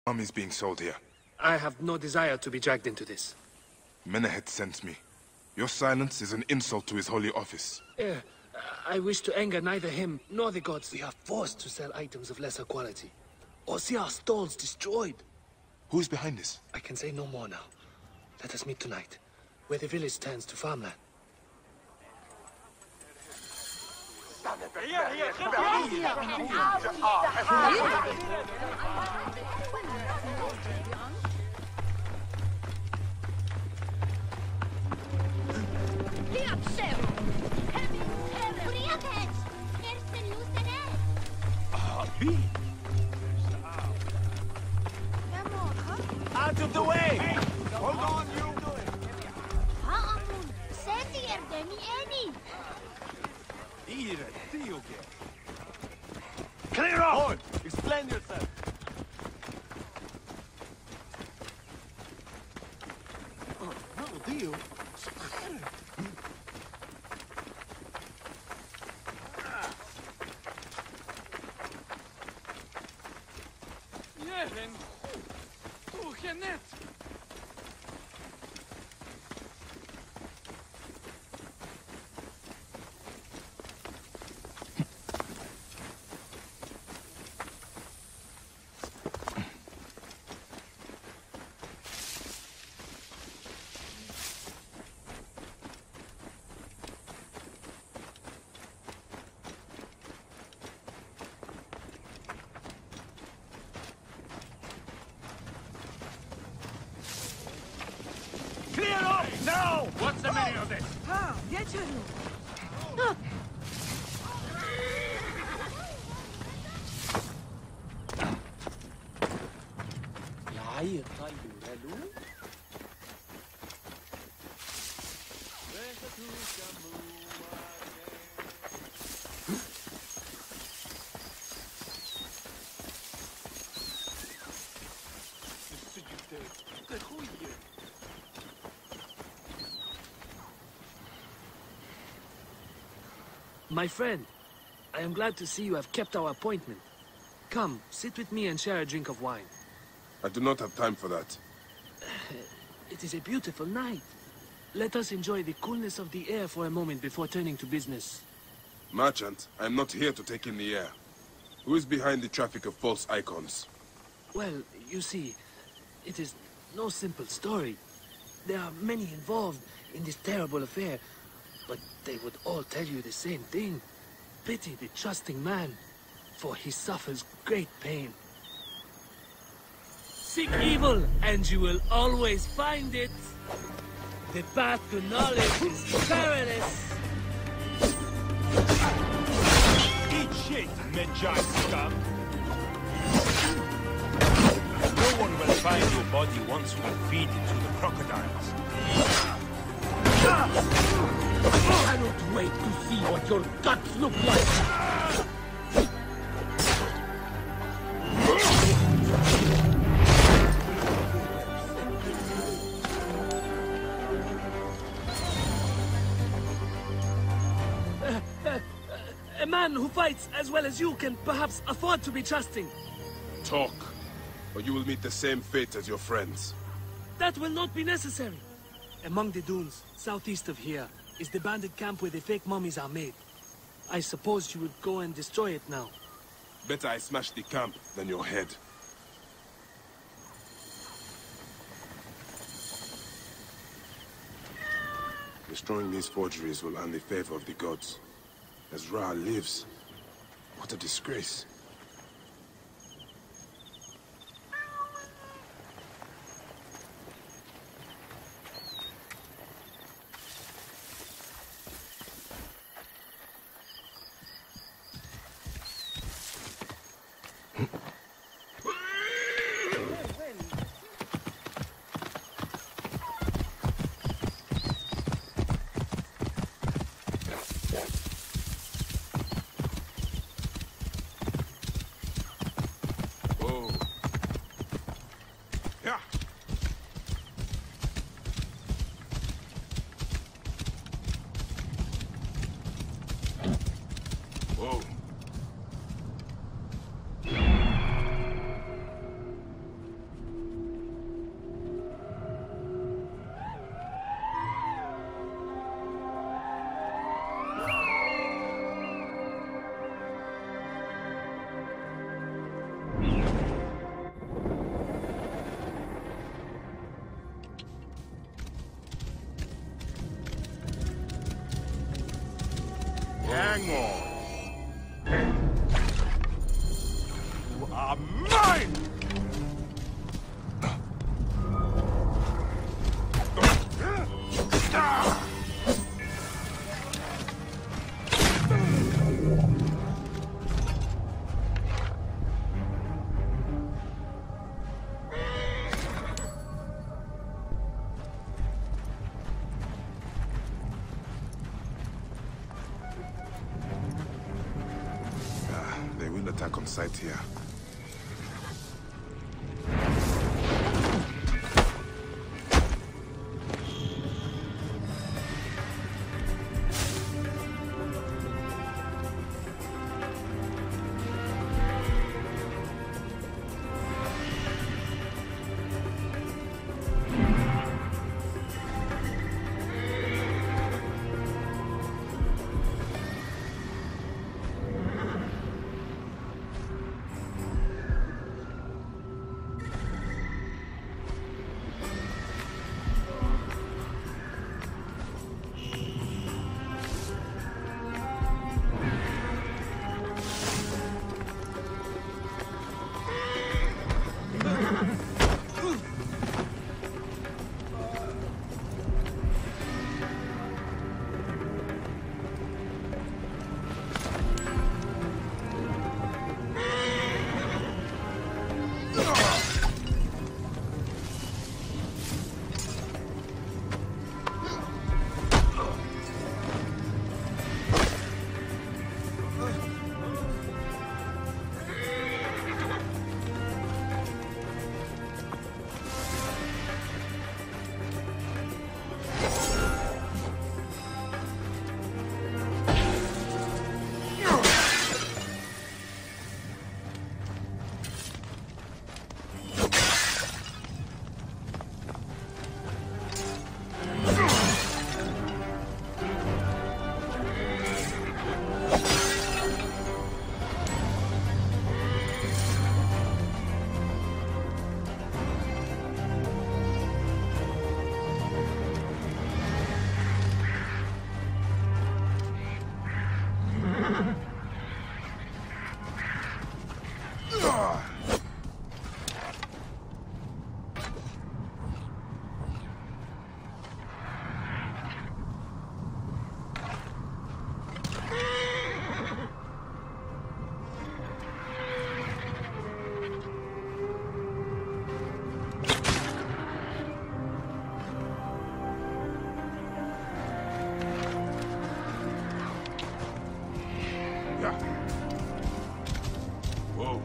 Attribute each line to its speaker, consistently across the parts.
Speaker 1: Armies being sold here.
Speaker 2: I have no desire to be dragged into this.
Speaker 1: Menehet sent me. Your silence is an insult to his holy office.
Speaker 2: I wish to anger neither him nor the gods. We are forced to sell items of lesser quality, or see our stalls destroyed.
Speaker 1: Who is behind this?
Speaker 2: I can say no more now. Let us meet tonight, where the village turns to farmland.
Speaker 3: Out of the way! Hold on, you! Clear off! Explain yourself! Oh, no deal.
Speaker 4: Jelen! Ogenet!
Speaker 3: No!
Speaker 4: What's the meaning of this?
Speaker 2: My friend, I am glad to see you have kept our appointment. Come, sit with me and share a drink of wine.
Speaker 1: I do not have time for that.
Speaker 2: It is a beautiful night. Let us enjoy the coolness of the air for a moment before turning to business.
Speaker 1: Merchant, I am not here to take in the air. Who is behind the traffic of false icons?
Speaker 2: Well, you see, it is no simple story. There are many involved in this terrible affair, but they would all tell you the same thing. Pity the trusting man, for he suffers great pain. Seek evil, and you will always find it. The path to knowledge is perilous.
Speaker 3: Eat shit, Menjai scum! No one will find your body once we feed it to the crocodiles.
Speaker 2: I cannot wait to see what your guts look like. A man who fights as well as you can perhaps afford to be trusting.
Speaker 1: Talk, or you will meet the same fate as your friends.
Speaker 2: That will not be necessary. Among the dunes, southeast of here, is the bandit camp where the fake mummies are made. I suppose you would go and destroy it now.
Speaker 1: Better I smash the camp than your head. Destroying these forgeries will earn the favor of the gods. As Ra lives, what a disgrace.
Speaker 3: Hang on. You are mine!
Speaker 1: They will attack on sight here. Whoa.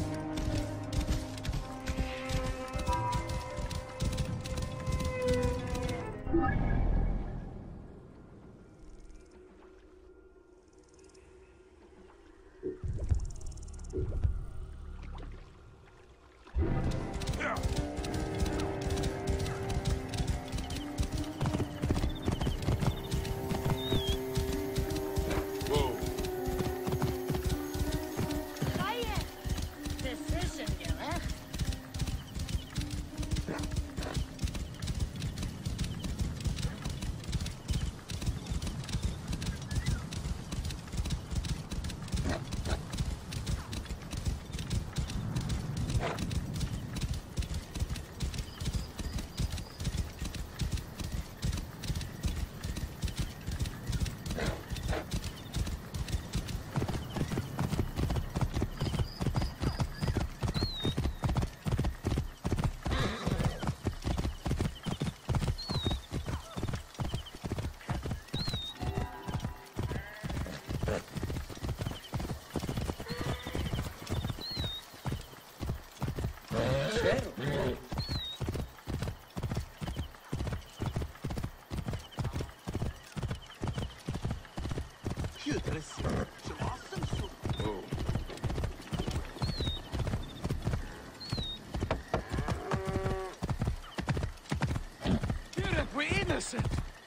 Speaker 4: We're innocent.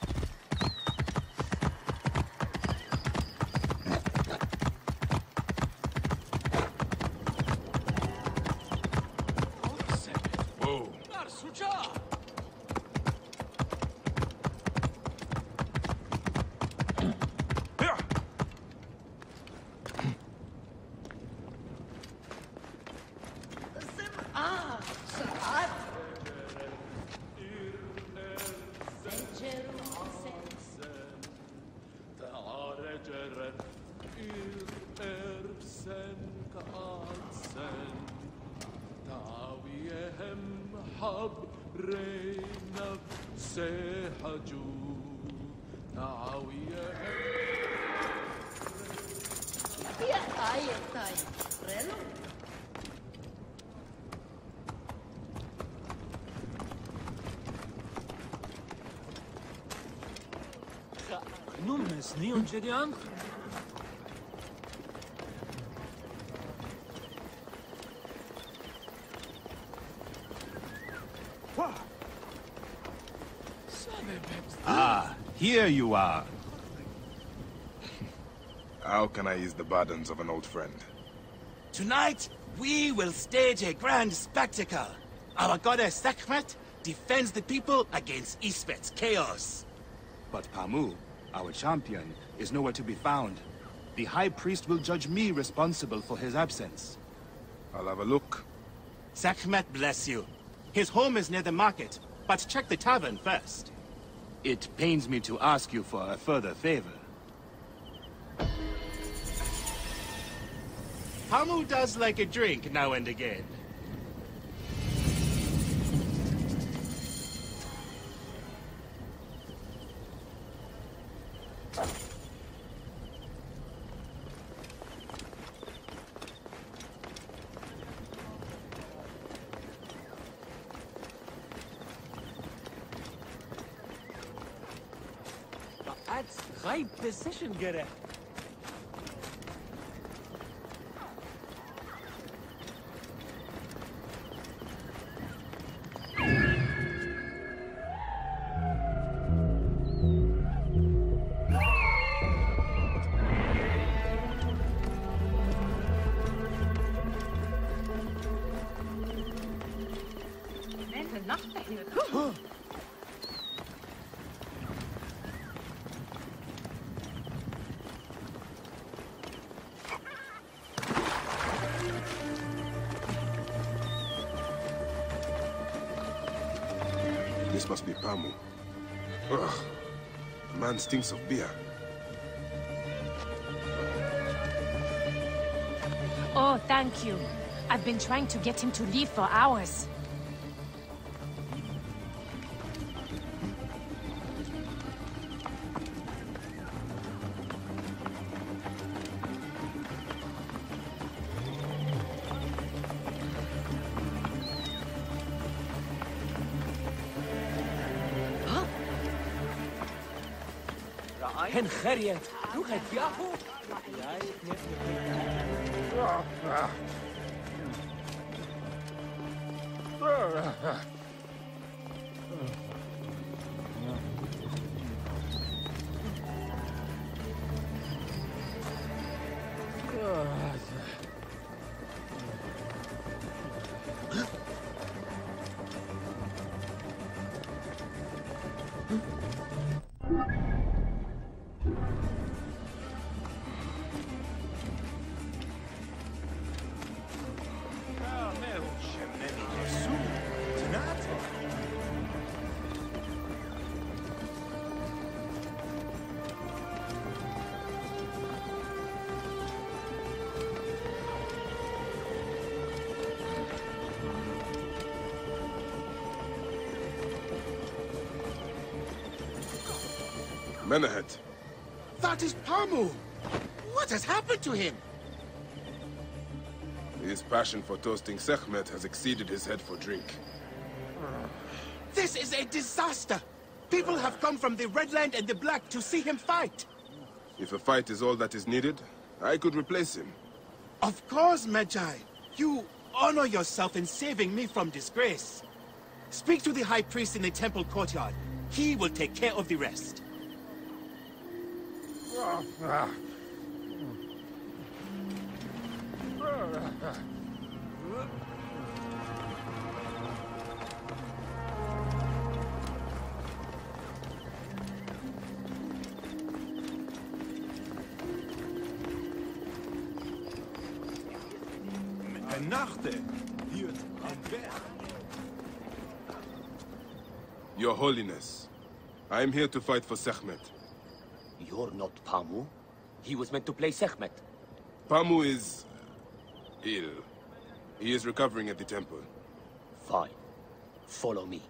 Speaker 1: Whoa.
Speaker 2: Numes neon Jedian?
Speaker 3: Ah, here you are.
Speaker 1: How can I ease the burdens of an old friend?
Speaker 5: Tonight, we will stage a grand spectacle. Our goddess Sekhmet defends the people against Isfet's chaos.
Speaker 6: But Pamu, our champion, is nowhere to be found. The High Priest will judge me responsible for his absence.
Speaker 1: I'll have a look.
Speaker 5: Sekhmet bless you. His home is near the market, but check the tavern first.
Speaker 6: It pains me to ask you for a further favor.
Speaker 5: Pamu does like a drink now and again.
Speaker 2: That's right decision, Gere.
Speaker 1: This must be Pamu. Ugh. The man stinks of beer.
Speaker 7: Oh, thank you. I've been trying to get him to leave for hours.
Speaker 2: Hen Khariet. Look at Yahoo.
Speaker 1: Menahet.
Speaker 5: That is Pamu! What has happened to him?
Speaker 1: His passion for toasting Sekhmet has exceeded his head for drink.
Speaker 5: This is a disaster! People have come from the Red Land and the Black to see him fight!
Speaker 1: If a fight is all that is needed, I could replace him.
Speaker 5: Of course, Magi. You honor yourself in saving me from disgrace. Speak to the High Priest in the temple courtyard. He will take care of the rest.
Speaker 1: Your Holiness, I am here to fight for Sekhmet.
Speaker 8: You're not Pamu. He was meant to play Sekhmet.
Speaker 1: Pamu is... ill. He is recovering at the temple.
Speaker 8: Fine. Follow me.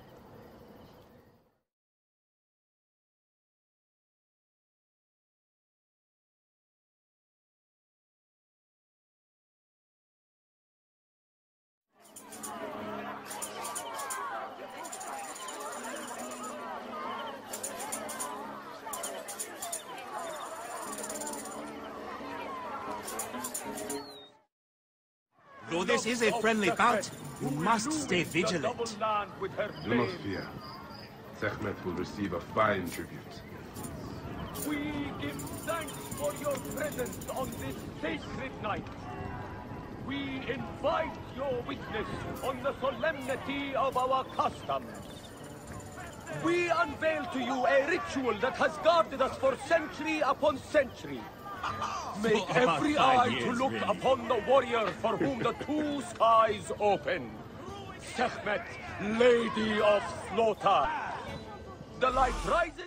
Speaker 5: Though this is a friendly bout, you must stay vigilant.
Speaker 1: Do not fear. Sekhmet will receive a fine tribute.
Speaker 9: We give thanks for your presence on this sacred night. We invite your witness on the solemnity of our customs. We unveil to you a ritual that has guarded us for century upon century. Make every eye to look upon the warrior for whom the two skies open. Sekhmet, Lady of Slaughter. The light rises.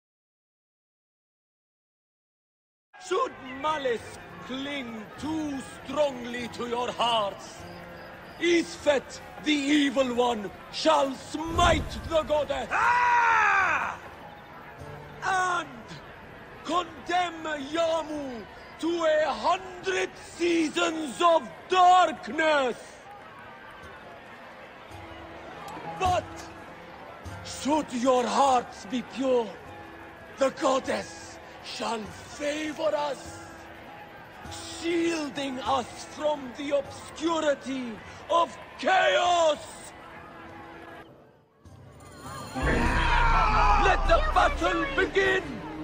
Speaker 9: Should malice cling too strongly to your hearts, Isfet, the evil one, shall smite the goddess. And condemn Yamu to 100 seasons of darkness. But should your hearts be pure, the goddess shall favor us, shielding us from the obscurity of chaos. Let the battle begin!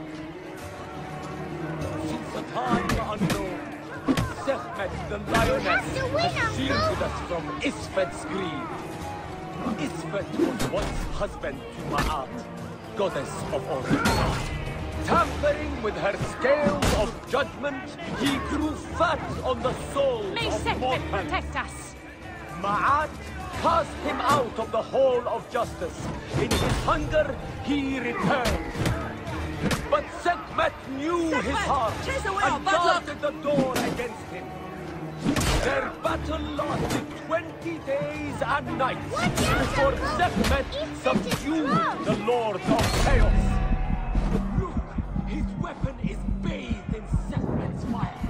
Speaker 9: Since a time unknown, Sekhmet the lioness has shielded us from Isfet's greed. Isfet was once husband to Ma'at, goddess of order. Tampering with her scales of judgment, he grew fat on the souls
Speaker 7: May
Speaker 9: of
Speaker 7: Sekhmet
Speaker 9: mortals.
Speaker 7: protect us!
Speaker 9: Ma'at cast him out of the hall of justice. In his hunger, he returned. But Sekhmet knew his heart and guarded the door against him. Their battle lasted 20 days and nights before Sekhmet subdued the Lord of Chaos. Look, his weapon is bathed in Sekhmet's fire.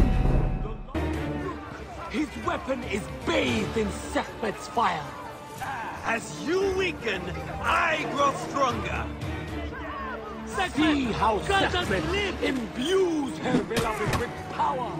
Speaker 9: His weapon is bathed in Sekhmet's fire.
Speaker 5: As you weaken, I grow stronger.
Speaker 9: See how Sekhmet imbues her beloved with power.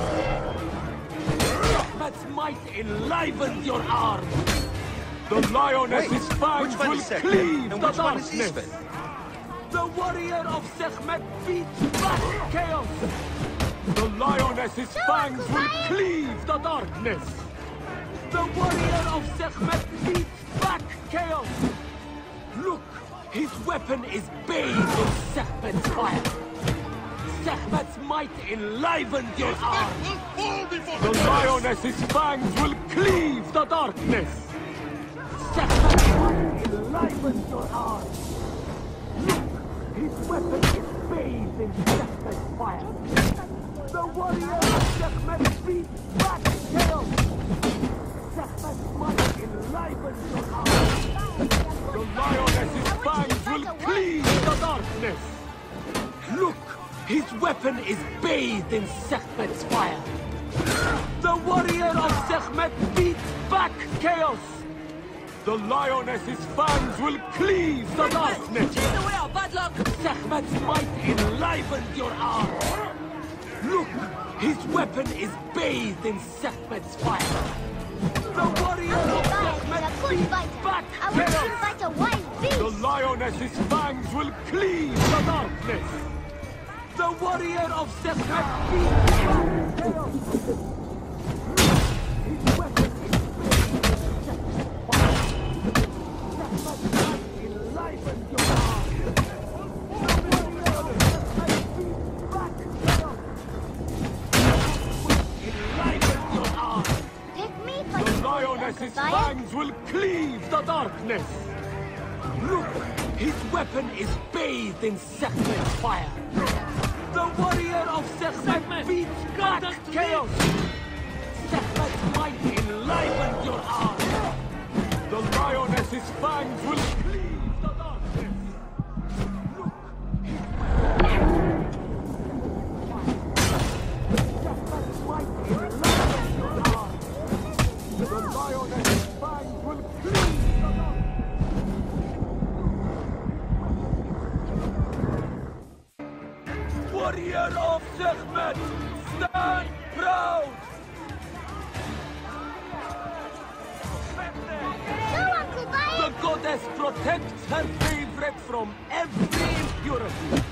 Speaker 9: Sekhmet's might enlivens your arm. The lioness's fangs will cleave the darkness. The warrior of Sekhmet beats back chaos. The lioness's fangs will cleave the darkness. The warrior of Sekhmet beats back chaos. Look, his weapon is bathed in Sekhmet's fire. Sekhmet's might enlivens your arm. The lioness's fangs will cleave the darkness. Sekhmet's might enlivens your arm. Look, his weapon is bathed in Sekhmet's fire. The warrior of Sekhmet beats back chaos. Sekhmet's might enlivens your arm. The lioness's fangs will cleave the darkness. Look, his weapon is bathed in Sekhmet's fire. The warrior of Sekhmet beats back chaos. The lioness's fangs will cleave the darkness.
Speaker 10: Chase away our bad luck!
Speaker 9: Sekhmet's might enlivens your arm. Look, his weapon is bathed in Sekhmet's fire. The warrior of Sekhmet beats back chaos. The lioness's fangs will cleave the darkness. The warrior of Sekhmet beats back chaos. His weapon is bathed in Sekhmet's fire. Sekhmet's might enlivens your arm. The warrior of Sekhmet beats back chaos. Enlivens your arm. The lioness's fangs will cleave the darkness. Look, his weapon is bathed in Sekhmet's fire. The warrior of Sekhmet beats back chaos. Sekhmet's might enlivens your arm. The lioness his fangs will cleave the darkness! The lioness's fangs will cleave the darkness! Warrior of Sekhmet, stand proud! The goddess protects her favorite from every impurity.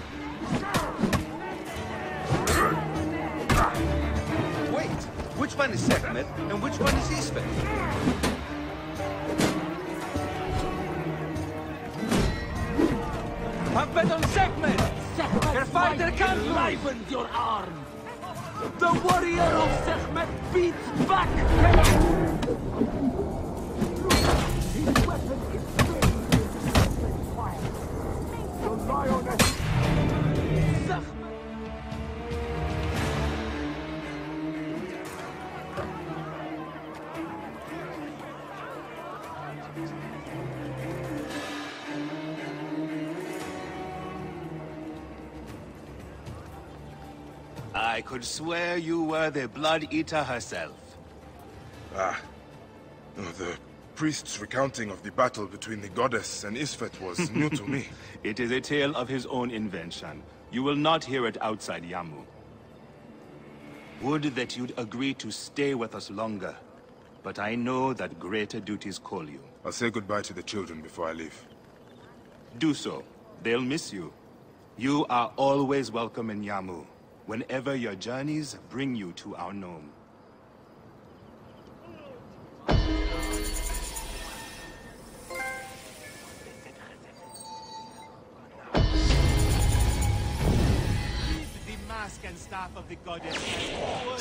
Speaker 10: Wait, which one is Sekhmet and which one is Isfet?
Speaker 9: Have bet on Sekhmet! Her fighter can't enliven your arm! The warrior of Sekhmet beats back! His weapon is fire. The lioness... Sekhmet!
Speaker 6: I could swear you were the Blood Eater herself.
Speaker 1: Ah. No, the priest's recounting of the battle between the goddess and Isfet was new to me.
Speaker 6: It is a tale of his own invention. You will not hear it outside Yamu. Would that you'd agree to stay with us longer. But I know that greater duties call you.
Speaker 1: I'll say goodbye to the children before I leave.
Speaker 6: Do so. They'll miss you. You are always welcome in Yamu, whenever your journeys bring you to our Nome.
Speaker 5: Lead the mask and staff of the goddess forward.